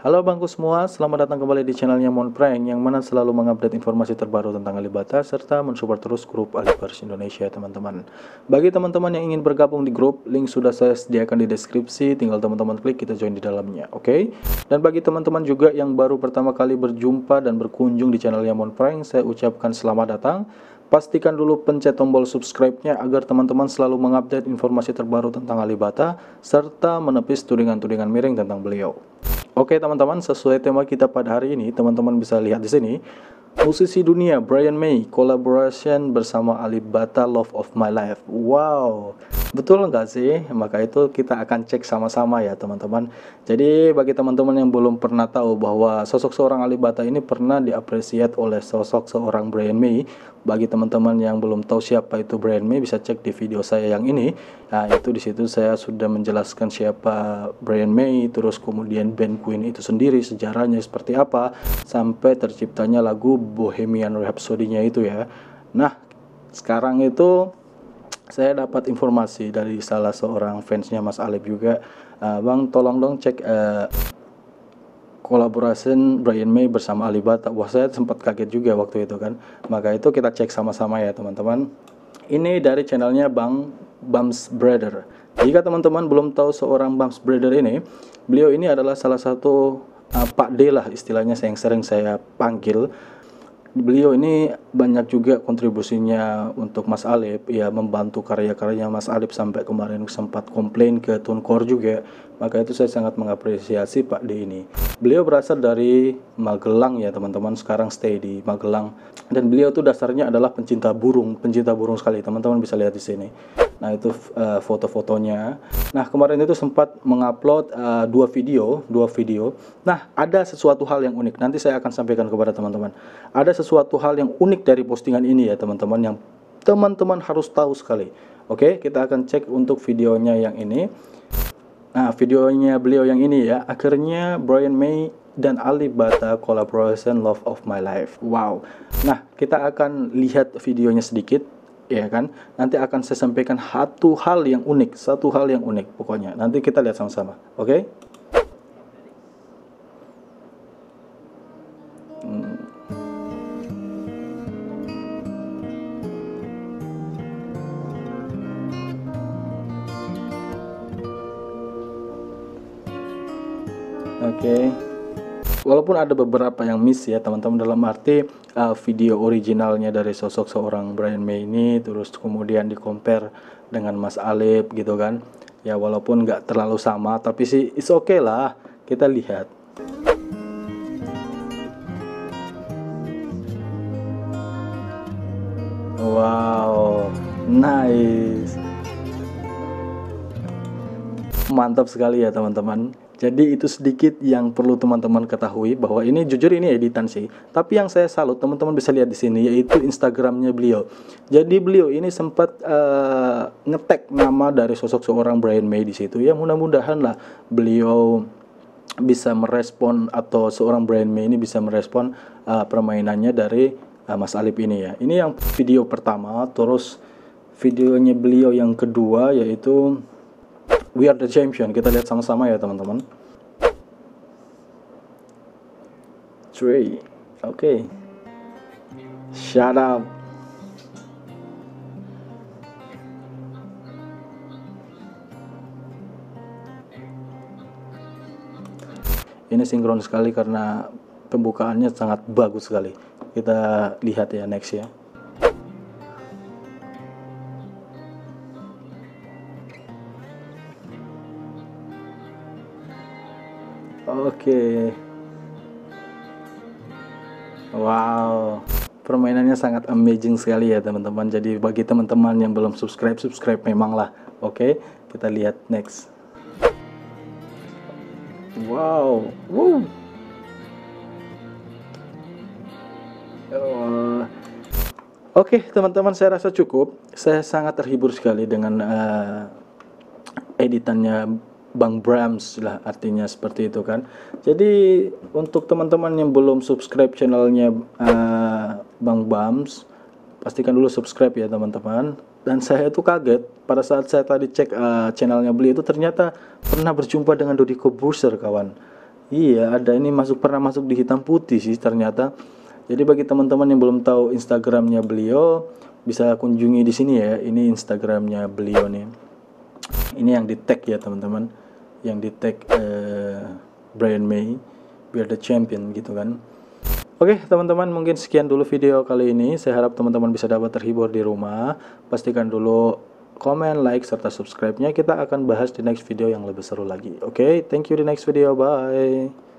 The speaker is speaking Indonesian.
Halo bangku semua, selamat datang kembali di channelnya Monprank yang mana selalu mengupdate informasi terbaru tentang Alibata serta mensupport terus grup Alibars Indonesia teman-teman. Bagi teman-teman yang ingin bergabung di grup, link sudah saya sediakan di deskripsi, tinggal teman-teman klik kita join di dalamnya, oke? Dan bagi teman-teman juga yang baru pertama kali berjumpa dan berkunjung di channelnya Monprank, saya ucapkan selamat datang. Pastikan dulu pencet tombol subscribe-nya agar teman-teman selalu mengupdate informasi terbaru tentang Alibata serta menepis tudingan-tudingan miring tentang beliau. Oke teman-teman, sesuai tema kita pada hari ini, teman-teman bisa lihat di sini. Musisi dunia Brian May collaboration bersama Alibata Love of My Life. Wow, betul nggak sih? Maka itu kita akan cek sama-sama ya teman-teman. Jadi bagi teman-teman yang belum pernah tahu bahwa sosok seorang Alibata ini pernah diapresiasi oleh sosok seorang Brian May. Bagi teman-teman yang belum tahu siapa itu Brian May, bisa cek di video saya yang ini. Nah, itu di situ saya sudah menjelaskan siapa Brian May, terus kemudian band Queen itu sendiri, sejarahnya seperti apa, sampai terciptanya lagu Bohemian Rhapsody-nya itu ya. Nah, sekarang itu saya dapat informasi dari salah seorang fansnya Mas Alip juga. Bang, tolong dong cek collaboration Brian May bersama Alibata. Wah, saya sempat kaget juga waktu itu kan. Maka itu kita cek sama-sama ya teman-teman. Ini dari channelnya Bang Bams Brother. Jika teman-teman belum tahu seorang Bams Brother ini, beliau ini adalah salah satu Pak D lah istilahnya yang sering saya panggil. Beliau ini banyak juga kontribusinya untuk Mas Alip, ya membantu karya-karyanya Mas Alip sampai kemarin sempat komplain ke TuneCore juga. Maka itu saya sangat mengapresiasi Pak D ini. Beliau berasal dari Magelang ya teman-teman, sekarang stay di Magelang. Dan beliau tuh dasarnya adalah pencinta burung sekali. Teman-teman bisa lihat di sini. Nah, itu foto-fotonya. Nah, kemarin itu sempat mengupload dua video. Nah, ada sesuatu hal yang unik. Nanti saya akan sampaikan kepada teman-teman. Ada sesuatu hal yang unik dari postingan ini ya, teman-teman, yang teman-teman harus tahu sekali. Oke, kita akan cek untuk videonya yang ini. Nah, videonya beliau yang ini ya. Akhirnya Brian May dan Alibata collaboration Love of My Life. Wow. Nah, kita akan lihat videonya sedikit. Ya kan, nanti akan saya sampaikan satu hal yang unik pokoknya. Nanti kita lihat sama-sama, oke? Oke. Walaupun ada beberapa yang miss ya teman-teman, dalam arti video originalnya dari sosok seorang Brian May ini terus kemudian di compare dengan Mas Alip gitu kan ya, walaupun nggak terlalu sama tapi sih it's okay lah, kita lihat. Wow, nice, mantap sekali ya teman-teman. Jadi itu sedikit yang perlu teman-teman ketahui, bahwa ini jujur ini editan sih. Tapi yang saya salut teman-teman bisa lihat di sini yaitu Instagramnya beliau. Jadi beliau ini sempat nge-tag nama dari sosok seorang Brian May di situ. Ya mudah-mudahan lah beliau bisa merespon, atau seorang Brian May ini bisa merespon permainannya dari Mas Alip ini ya. Ini yang video pertama. Terus videonya beliau yang kedua yaitu We Are The Champion. Kita lihat sama-sama ya teman-teman. 3, oke. Shut up. Ini sinkron sekali karena pembukaannya sangat bagus sekali. Kita lihat ya next ya. Oke. Wow, permainannya sangat amazing sekali ya teman-teman. Jadi bagi teman-teman yang belum subscribe memang lah. Oke, kita lihat next. Wow, Oke teman-teman, saya rasa cukup. Saya sangat terhibur sekali dengan editannya Bang Brams lah, artinya seperti itu kan. Jadi untuk teman-teman yang belum subscribe channelnya Bang Brams, pastikan dulu subscribe ya teman-teman. Dan saya tuh kaget pada saat saya tadi cek channelnya beliau itu ternyata pernah berjumpa dengan Deddy Corbuzier kawan. Iya, ada ini pernah masuk di hitam putih sih ternyata. Jadi bagi teman-teman yang belum tahu Instagramnya beliau, bisa kunjungi di sini ya. Ini Instagramnya beliau nih. Ini yang di tag ya teman-teman, yang di tag Brian May, We Are The Champion gitu kan. Oke teman-teman, mungkin sekian dulu video kali ini. Saya harap teman-teman bisa dapat terhibur di rumah. Pastikan dulu komen, like, serta subscribe-nya. Kita akan bahas di next video yang lebih seru lagi. Oke, thank you di next video, bye.